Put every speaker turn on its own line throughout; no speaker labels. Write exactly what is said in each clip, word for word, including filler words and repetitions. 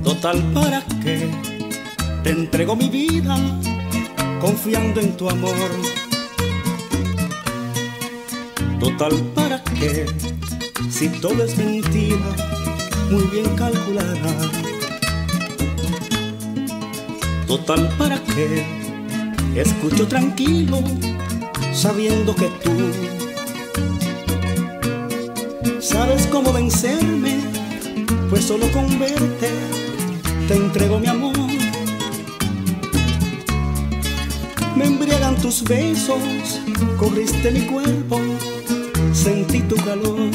Total, ¿para qué? Te entrego mi vida confiando en tu amor. Total, ¿para qué? Si todo es mentira, muy bien calculada. Total, ¿para qué? Escucho tranquilo, sabiendo que tú sabes cómo vencerme, pues solo con verte te entrego mi amor. Me embriagan tus besos, corriste mi cuerpo, sentí tu calor.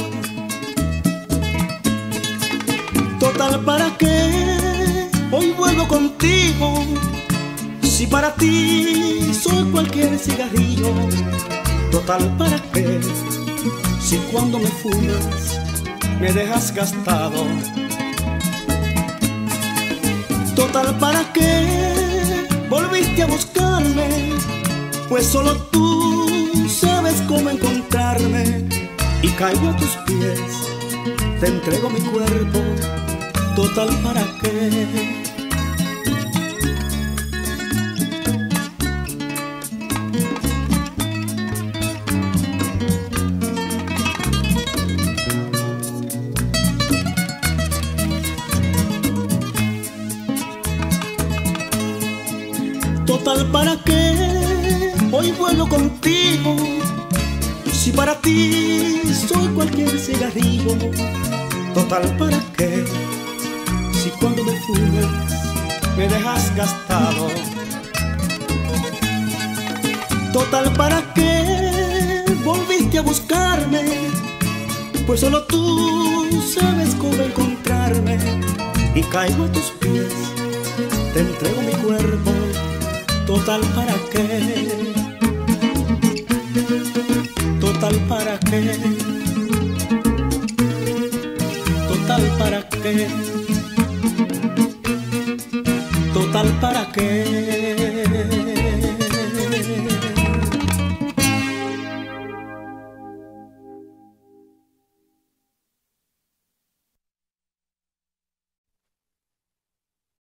Total, ¿para qué? Hoy vuelvo contigo, si para ti soy cualquier cigarrillo. Total, ¿para qué? Si cuando me fumas me dejas gastado. Total, ¿para qué volviste a buscarme? Pues solo tú sabes cómo encontrarme. Y caigo a tus pies, te entrego mi cuerpo. Total, ¿para qué? Total, ¿para qué? Hoy vuelvo contigo, si para ti soy cualquier cigarrillo. Total, ¿para qué? Si cuando me fumas me dejas gastado. Total, ¿para qué volviste a buscarme? Pues solo tú sabes cómo encontrarme. Y caigo a tus pies, te entrego mi cuerpo. Total, ¿para qué? Total, ¿para qué? Total, ¿para qué? Total, ¿para qué?